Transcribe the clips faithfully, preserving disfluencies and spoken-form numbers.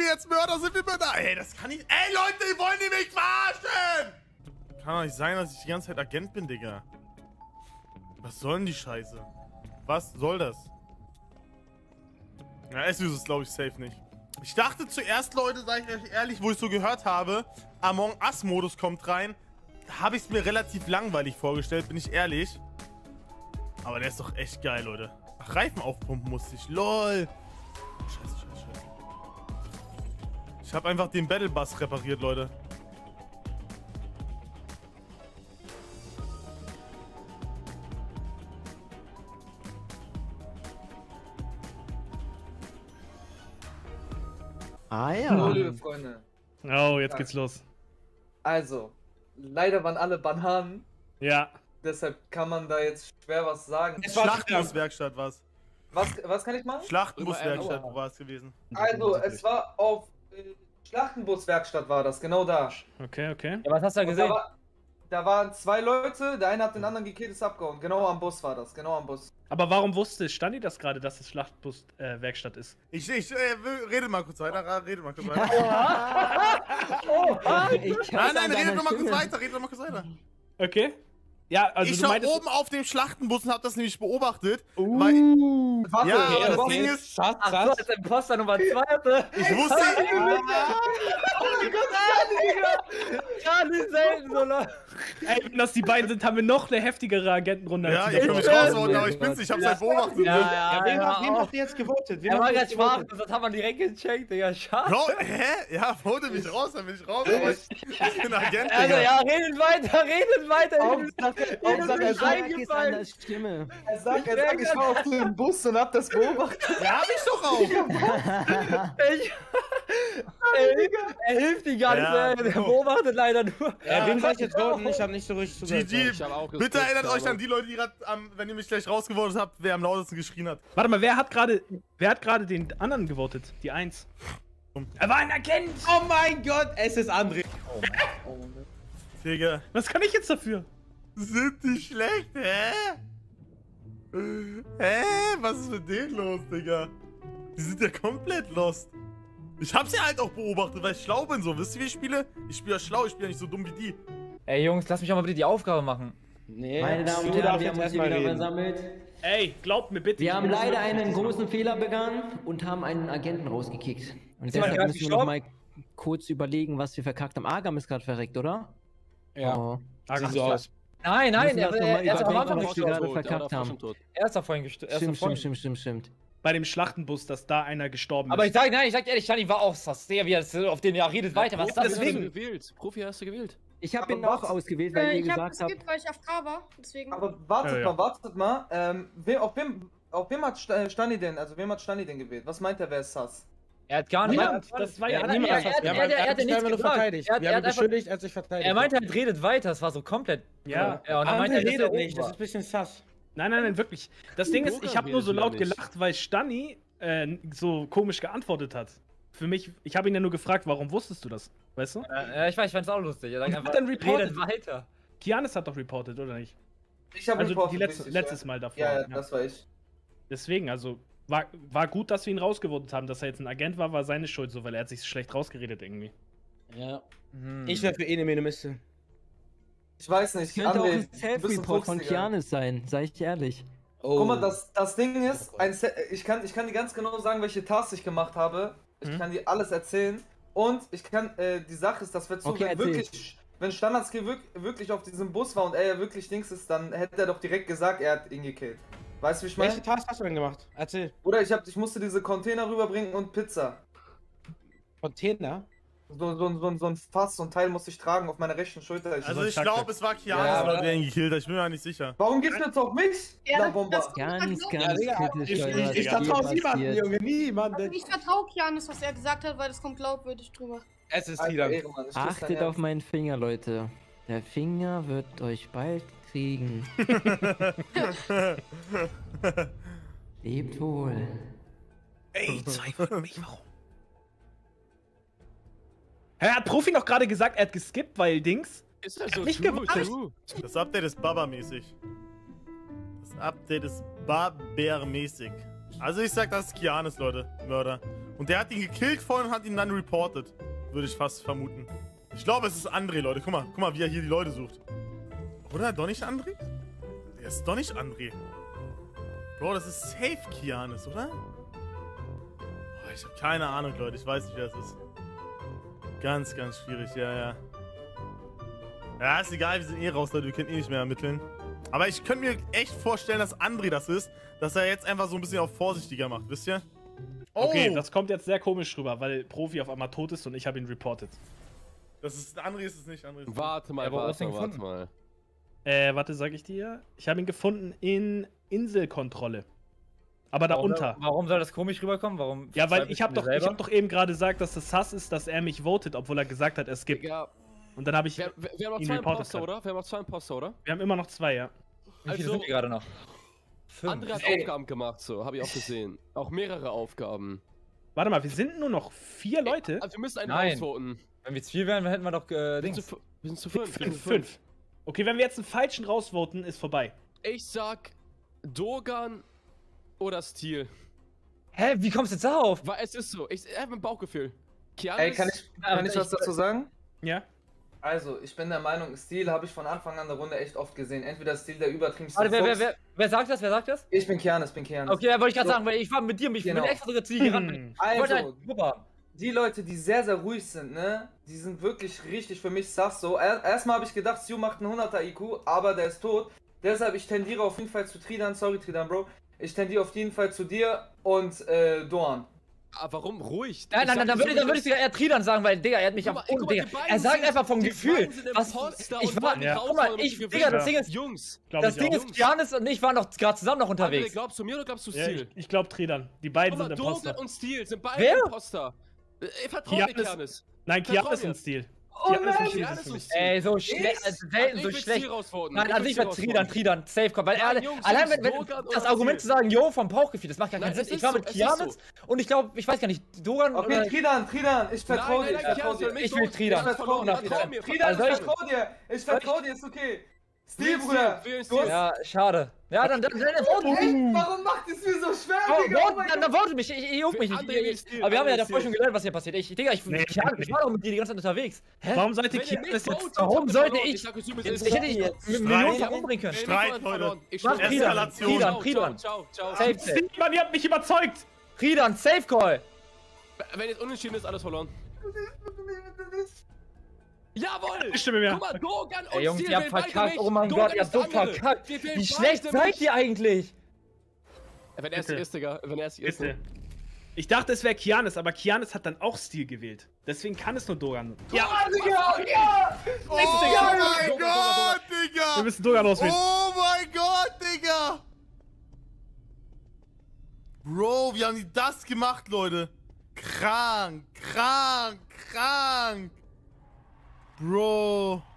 jetzt Mörder, sind wir Mörder? Ey, das kann nicht... Ey, Leute, wollen die mich verarschen? Kann doch nicht sein, dass ich die ganze Zeit Agent bin, Digga. Was soll denn die Scheiße? Was soll das? Na, S U S ist, glaube ich, safe nicht. Ich dachte zuerst, Leute, sag ich euch ehrlich, wo ich so gehört habe, Among Us-Modus kommt rein, habe ich es mir relativ langweilig vorgestellt, bin ich ehrlich. Aber der ist doch echt geil, Leute. Ach, Reifen aufpumpen musste ich. LOL. Scheiße, scheiße, scheiße. Ich habe einfach den Battle Bus repariert, Leute. Ah ja. Hallo, liebe Freunde. Oh, jetzt geht's los. Also, leider waren alle Bananen. Ja. Deshalb kann man da jetzt schwer was sagen. Schlachtenbuswerkstatt war's. Was, was kann ich machen? Schlachtenbuswerkstatt war es gewesen. Also, es war auf äh, Schlachtenbuswerkstatt war das, genau da. Okay, okay. Ja, was hast du da Und gesehen? Da, war, da waren zwei Leute, der eine hat den anderen gekillt, ist abgehauen. Genau am Bus war das, genau am Bus. Aber warum wusste Stani das gerade, dass es Schlachtbus-Werkstatt äh, ist? Ich, ich, äh, rede mal kurz weiter, rede mal kurz weiter. Ich nein, nein, rede doch mal kurz weiter, rede doch mal kurz weiter. Okay. Ja, also ich du war meintest... oben auf dem Schlachtenbus und hab das nämlich beobachtet. Uh. Weil, Warte, ja, okay, aber das okay. Ding ist, Schatz, Ach so, als Imposter Nummer zwei hatte. ich wusste... Oh mein Gott, Charlie selten so lang. Ey, wenn das die beiden sind, haben wir noch eine heftigere Agentenrunde. Ja, als ihr die könnt mich davor. raushauen, aber ich bin's, ich hab's halt beobachtet. Ja, ne? ja, Wem, ja, wem auch. habt ihr jetzt gewotet? Wem Er habt war ihr gerade jetzt schwach, gewotet? das hat man direkt gecheckt, Digga. Schade. Bro, hä? Ja, vote mich raus, dann bin ich raus, aber ich, ich bin Agent, Also, Digga. ja, redet weiter, redet weiter. Hauptsache, Hauptsache, er Er sagt, sagt, ist an der Stimme. er sagt, er sagt, ich war auf dem Bus und hab das beobachtet. Ja, hab ich doch auch. Ich, er, er hilft dir gar nicht, Ja, mehr, der genau. beobachtet leider nur. Ja, wem soll ich jetzt voten? Ich hab nicht so richtig G zugehört. G, Ich hab auch bitte geskippt, erinnert euch aber- an die Leute, die gerade, wenn ihr mich gleich rausgevotet habt, wer am lautesten geschrien hat. Warte mal, wer hat gerade wer hat gerade den anderen gewotet? Die Eins. Er war ein Agent! Oh mein Gott, es ist André. Digga, Was kann ich jetzt dafür? sind die schlecht, hä? Hä? Was ist mit denen los, Digga? Die sind ja komplett lost. Ich hab sie halt auch beobachtet, weil ich schlau bin so. Wisst ihr, wie ich spiele? Ich spiele ja schlau, ich spiele ja nicht so dumm wie die. Ey, Jungs, lass mich auch mal bitte die Aufgabe machen. Nee, Meine Damen und du Herren, darfst wir jetzt haben uns hier erstmal wieder reden. versammelt. Ey, glaubt mir bitte. Wir ich haben bin jetzt leider wirklich- einen großen Fehler begangen und haben einen Agenten rausgekickt. Und Ist jemand deshalb gerade müssen wir noch gestorben? mal kurz überlegen, was wir verkackt haben. Agam ist gerade verreckt, oder? Ja, Oh. sieht so aus. Nein, nein, Müssen er, das noch er, mal er ist am überdenken, Anfang was wir gestorben. gerade verkackt haben. Er ist da vorhin gestorben. Stimmt, stimmt, stimmt, stimmt, stimmt. Bei dem Schlachtenbus, dass da einer gestorben Aber ich ist. sag, nein, ich sag ehrlich, Shani war auch sass. Digga, wie er das auf den ja redet weiter. Was ist das Deswegen deswegen? gewählt. Profi hast du gewählt. Ich habe Aber ihn auch was- ausgewählt, weil Äh, ihr ich hab gesagt habt. geskippt, weil ich auf K war, deswegen. Aber wartet Ja, ja. mal, wartet mal. Ähm, wer, auf, wem, auf wem hat Sta- Stani denn, also wem hat Stani denn gewählt? Was meint er, wer ist Sass? Er hat gar nicht. Niemand, das war ja Er hat- niemand. er- er- er- Wir haben er- er- er er hat hat sich nichts einfach nur gesagt. verteidigt. Er hat- Wir er haben hat einfach- beschuldigt, er hat sich verteidigt. Er meinte halt, redet weiter. Das war so komplett. Ja. ja und dann André meinte er, dass er redet oben nicht, das war. ist ein bisschen sass. Nein, nein, nein, wirklich. Das Ding ist, ich habe nur so laut gelacht, weil Stani äh, so komisch geantwortet hat. Für mich, ich habe ihn ja nur gefragt, warum wusstest du das? Weißt du? Ja, ich weiß, ich fand's auch lustig. Er sagt Und einfach, hat dann reported. redet weiter. Kianis hat doch reported, oder nicht? Ich habe Also reportet, die letzte, richtig, letztes ja. Mal davor. Ja, ja, ja. das war ich. Deswegen, also war, war gut, dass wir ihn rausgevotet haben. Dass er jetzt ein Agent war, war seine Schuld so, weil er hat sich schlecht rausgeredet irgendwie. Ja. Hm. Ich wäre für Ene Mene Miste. Ich weiß nicht, Könnte auch André, ein du bist ein Self-Report von Fuchs, Digga. Kianis sein, sag ich dir ehrlich. Oh. Guck mal, das, das Ding ist, ein Se ich, kann, ich kann dir ganz genau sagen, welche Tasks ich gemacht habe. Ich Mhm. kann dir alles erzählen. Und ich kann, äh, die Sache ist, dass wir zu, Okay, wenn erzähl. wirklich, wenn Standardskill wirk wirklich auf diesem Bus war und er ja wirklich Dings ist, dann hätte er doch direkt gesagt, er hat ihn gekillt. Weißt du, wie ich meine? Welche Task hast du denn gemacht? Erzähl. Oder ich, hab, ich musste diese Container rüberbringen und Pizza. Container? So, so, so, so ein Fass, so ein Teil musste ich tragen auf meiner rechten Schulter. Ich Also so ich ein glaube, es war Kianis, Ja, Leute, aber- der ihn gekillt hat. Ich bin mir nicht sicher. Warum gehst du jetzt auf mich? Ja, La das- Bomba. das- Ganz, Ja, ganz Digga, kritisch, ich- Leute, ich- was Ich hier vertraue niemandem, passiert. Junge, niemanden. Ich vertraue Kianis, was er gesagt hat, weil das kommt glaubwürdig drüber. Es ist Alter, Tidan. Ehrenmann, ich küsse dein Achtet Herz. auf meinen Finger, Leute. Der Finger wird euch bald kriegen. Lebt wohl. Ey, zeig mich, warum? Er hat Profi noch gerade gesagt, er hat geskippt, weil Dings. Ist das so? Nicht gewartet. Das Update ist Baba-mäßig. Das Update ist Baber-mäßig. Also ich sag, das ist Kianis, Leute. Mörder. Und der hat ihn gekillt vorhin und hat ihn dann reported. Würde ich fast vermuten. Ich glaube, es ist André, Leute. Guck mal, guck mal, wie er hier die Leute sucht. Oder? Doch nicht André? Der ist doch nicht André. Bro, das ist safe Kianis, oder? Oh, ich habe keine Ahnung, Leute. Ich weiß nicht, wer es ist. Ganz, ganz schwierig, ja, ja. Ja, ist egal, wir sind eh raus, Leute. Wir können eh nicht mehr ermitteln. Aber ich könnte mir echt vorstellen, dass André das ist. Dass er jetzt einfach so ein bisschen auf vorsichtiger macht, wisst ihr? Oh! Okay, das kommt jetzt sehr komisch rüber, weil Profi auf einmal tot ist und ich habe ihn reported. Das ist, André ist es nicht, André ist es Warte mal, Ja, aber warte was mal, denn warte mal. Äh, warte, sag ich dir? Ich habe ihn gefunden in Inselkontrolle. Aber da Warum, unter. warum soll das komisch rüberkommen? Warum Ja, weil verzweifelst ich habe du doch, dir ich selber? hab doch eben gerade gesagt, dass das Sass ist, dass er mich votet, obwohl er gesagt hat, es gibt. Digga, Und dann habe ich. wir, wir, wir haben noch ihn zwei reported Imposter, gerade. oder? Wir haben noch zwei Imposter, oder? Wir haben immer noch zwei, ja. Wie viele Also- sind wir gerade noch? Fünf. André hat Ey. Aufgaben gemacht, so, habe ich auch gesehen. Auch mehrere Aufgaben. Warte mal, wir sind nur noch vier Leute. Also wir müssen einen Nein. ausvoten. Wenn wir zu viel wären, hätten wir doch äh, Wir sind, Dings. zu, f- wir sind zu fünf. wir sind Fünf, zu fünf. Okay, wenn wir jetzt einen falschen rausvoten, ist vorbei. Ich sag Dogan oder Steel. Hä, wie kommst du jetzt darauf? Weil es ist so, ich ich hab ein Bauchgefühl. Kianis, Ey, kann ich, kann ich was dazu sagen? Ja? Also, ich bin der Meinung, Steel habe ich von Anfang an der Runde echt oft gesehen. Entweder Steel der übertriebenste Warte, wer, wer, Fuchs. wer, wer sagt das? Wer sagt das? Ich bin Kianis, bin Kianis. Okay, ja, wollte ich gerade So. sagen, weil ich war mit dir, ich Genau. bin extra sogar zu dir gerannt. Hm. Ich wollte Also, halt Gruppe haben. die Leute, die sehr, sehr ruhig sind, ne, die sind wirklich richtig für mich sass so. Er, erstmal habe ich gedacht, Stu macht einen hunderter I Q, aber der ist tot. Deshalb, ich tendiere auf jeden Fall zu Tridan. Sorry, Tridan, Bro. Ich tendiere auf jeden Fall zu dir und äh, Doan. Ah, warum ruhig? Nein, Ich nein, sag nein, dann dir würde ich, so, dann würde ich sogar eher Tridan sagen, weil, Digga, er hat mich Guck am mal, guck oh, mal, Digga. die beiden Er sagt sind- einfach vom die Gefühl. beiden sind Was, Imposter ich und war, wollen Ja. guck mal, raushauen, ich, wir Digga, das wissen. Ding ist, Jungs, Glaub das ich Ding auch. ist, Giannis und ich waren noch gerade zusammen noch André, unterwegs. glaubst du mir oder glaubst du Ja, Steel? ich, ich glaube Tridan. Die beiden Guck mal, sind Imposter. Dogan und Steel sind beide Wer? Imposter. Äh, Vertrau mir, Kianis- Kianis. Nein, Vertrau Kianis mir. und Stil. Oh Kianis und nein! Stil Kianis sind für und mich. Steel. Ey, so schlecht, also selten Ich so will schlecht. Steel rausvoten. Nein, Ich an will sich Steel war Tridan, rausvoten. Tridan, safe kommt, weil Nein, er, Jungs, allein Jungs, wenn, wenn Dogan das oder Argument zu Steel. sagen, yo, vom Bauchgefühl, das macht gar keinen Nein, Sinn. es Ich ist war so, mit es ist Kianis so. und ich glaube, ich weiß gar nicht, Dogan Okay, oder... Tridan, Tridan, ich vertraue Nein, dir, ich nein, nein, vertraue Kianis, dir. Ich will Tridan. Ich vertraue dir, Vertrau mir, Tridan, Also ich ich- vertraue dir. Ich vertraue dir, ist okay. Steel, Will Bruder. Steel, will Du hast... Steel. Ja, schade. Ja, dann, dann, dann, dann vote mich. Ey, warum macht es mir so schwer, Oh, Digga? Oh vote, mein dann, Gott. dann vote mich, ich, ich juck mich nicht. André will Steel, Aber wir haben ja André will davor schon Steel. gelernt, was hier passiert. Ich, Digga, ich, Nee, ich, ich, nee. ich war doch mit dir die ganze Zeit unterwegs. Hä? Warum sollte Wenn ihr Kianis nicht jetzt. votet, Warum habt ihr sollte verloren. ich- sag euch, wie es Ich, ist. ich hätte dich jetzt mit Streit. Millionen umbringen können. Ey, Streit, Leute. Leute. Ich Mach schwöre. Tridan, Eskalation. Tridan, Ciao, Tridan. Ciao, ciao, ciao. Safe, safe. Mann, ihr habt mich überzeugt! Tridan, safe call. Wenn jetzt unentschieden ist, alles verloren. Jawohl! Ich stimme mir. Guck mal, Dogan und Ey, Jungs, Steel ihr habt wählen beide verkackt. mich. Oh mein Dogan Gott, ihr ist habt so der andere. verkackt. Wir wählen Wie schlecht beide seid mich. ihr eigentlich? Wenn er es Bitte. ist, Digga. Wenn er es ist. Bitte. Ich dachte, es wäre Kianis, aber Kianis hat dann auch Stil gewählt. Deswegen kann es nur Dogan. Ja, Ja, Digga, ja! Oh mein Dogan, Gott, wir Digga! müssen Dogan auswählen. Oh mein Gott, Digga! Bro, wie haben die das gemacht, Leute? Krank, krank, krank! Bro.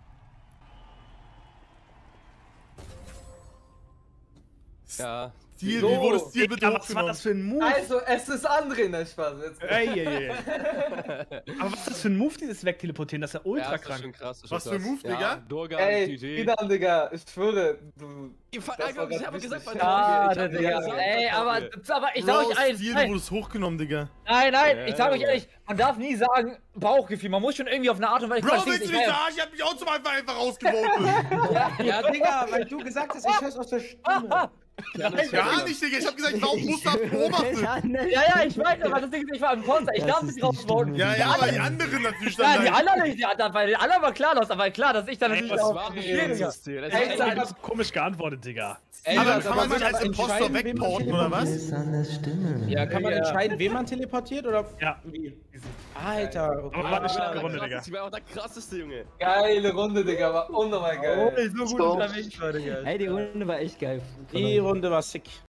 Ja. Stil, So. wie wurde Stil bitte Digga, was war hochgenommen? das für ein Move? Also, es ist André, ne Spaß. Jetzt. Ey, ey, ey. Aber was ist das für ein Move, dieses Wegteleportieren? Das ist ja ultra Ja, das ist krank. schon krass. das ist Was schon für ein krass. Move, Ja, Digga? Dogan, Ey, G G. Tridan, Digga, ich schwöre, du... Ich Das war habe grad gesagt, richtig vertrau schade, mir. Ich Schade, hab dir Digga. gesagt, Ey, vertrau aber, mir. aber ich Bro, sag euch eins. Stil, du Nein, wurdest hochgenommen, Digga. nein, nein, Ja, ich sag euch ja. ehrlich, man darf nie sagen Bauchgefühl. Man muss schon irgendwie auf eine Art und Weise. Bro, ich willst du ich mich war ja- sagen? Ich hab mich auch zum Anfang einfach rausgevotet. Ja, Digga, weil du gesagt hast, ich hör's aus der Stimme. Janis, Gar nicht, Digga. Ich hab gesagt, warum musst du das beobachten? Ja, ja, ich weiß, aber das Ding ist, ich war im Ponster. Ich Das darf ist nicht die rausvoten. Stimme. Ja, ja, aber die anderen natürlich Ja, dann die halt. anderen nicht, die anderen, weil die anderen war klar los, aber klar, dass ich dann natürlich Das auch war schwieriger. ein Stil. Das Ey, ist sag echt- mal- Das ist komisch geantwortet, Digga. Ey, Aber aber kann man sich aber als Imposter entscheiden, wen man wegporten, oder was? Ist an der Stimme. Ja, kann man Ja. entscheiden, wen man teleportiert oder Ja. wie? Alter, okay. Aber war eine Das war starke der Runde, Digga. krasseste- war auch der krasseste, Junge. Geile Runde, Digga, war unnormal geil. Oh, so gut unterwegs war, Digga. Ey, die Runde war echt geil. Die Runde war sick.